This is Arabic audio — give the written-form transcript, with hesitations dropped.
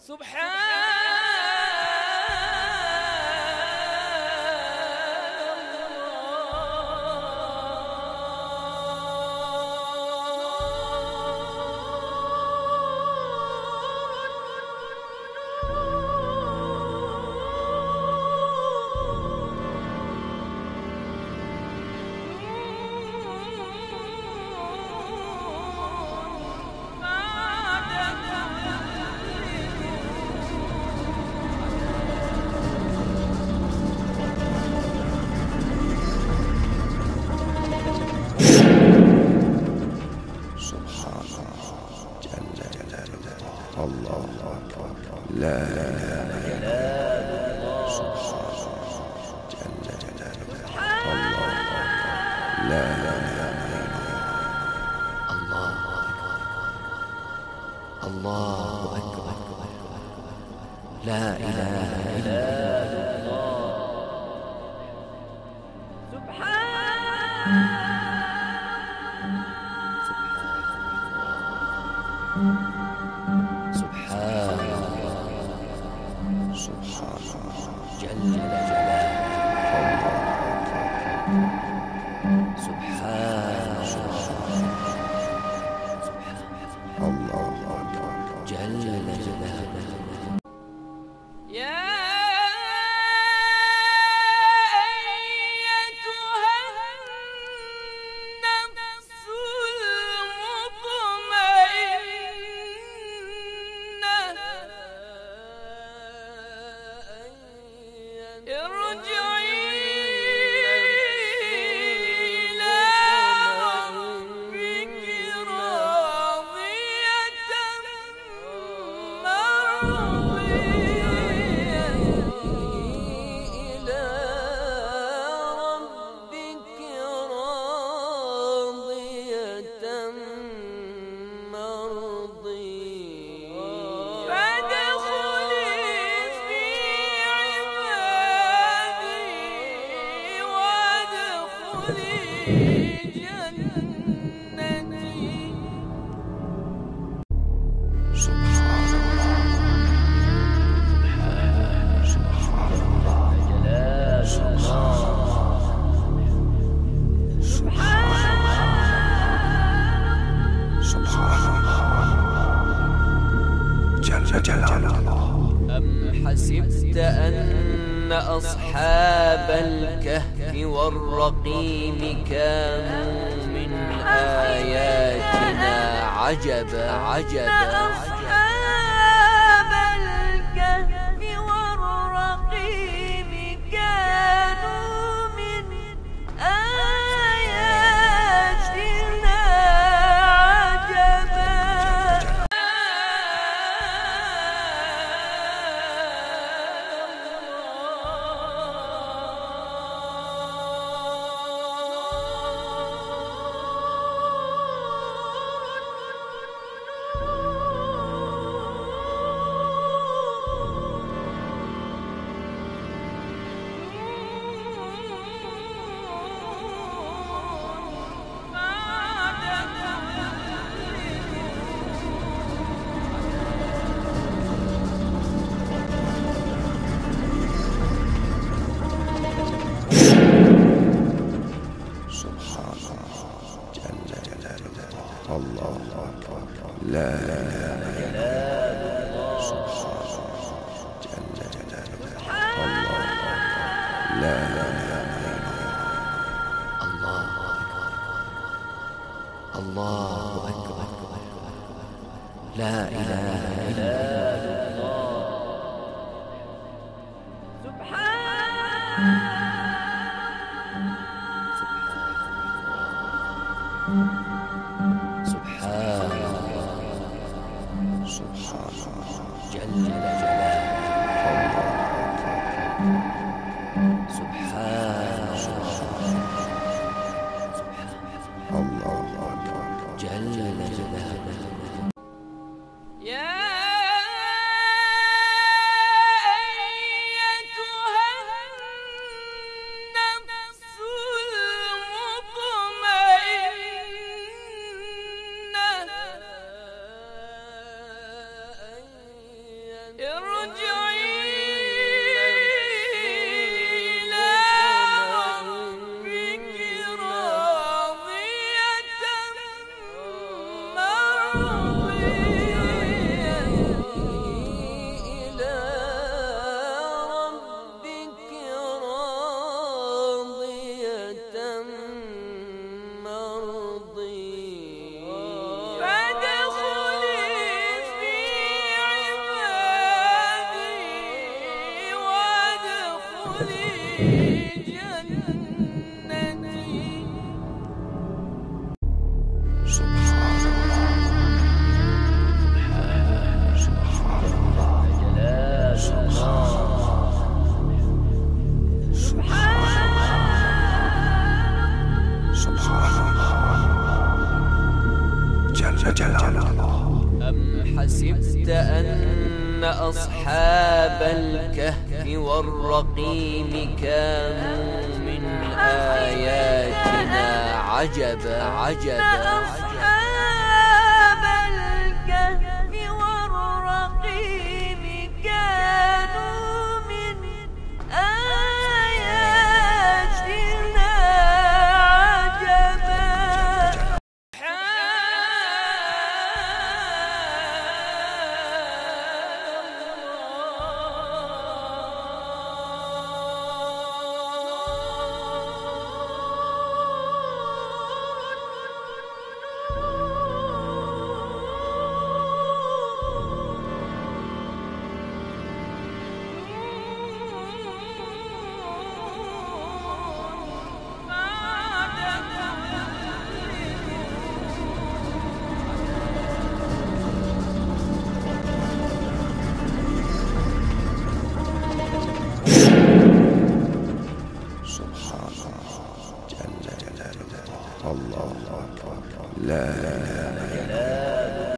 الله أكبر. لا إله إلا الله. سبحان جل جلاله. سبحان جل جلاله. يا أيتها النفس المطمئنة ارجعي أم حسبت أن أصحاب الكهف والرقيم كانوا من آياتنا عجبا. أصحاب الكهف والرقيم كانوا من آياتنا عجبا. لا إله إلا الله. جل جلاله. لا إله إلا الله. الله أكبر. لا إله إلا الله. سبحان جل جلاله. سبحان جل جلاله. يا أيتها النفس المطمئنة ارجعي إلى ربك راضية مرضية إلى ربك راضية مرضية فادخلي في عبادي وادخلي جنتي. سبحان الله سبحان الله سبحان الله جل جلاله. أم حسبت أن أصحاب الكهف والرقيم كانوا من آياتنا عجبا أصحاب الكهف والرقيم كانوا من آياتنا عجبا. سبحان الله جل جلاله. الله أكبر. لا إله إلا الله.